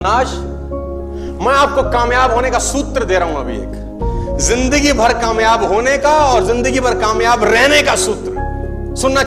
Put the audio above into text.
आज मैं आपको कामयाब होने का सूत्र दे रहा हूं। अभी एक जिंदगी भर कामयाब होने का और जिंदगी भर कामयाब रहने का सूत्र सुनना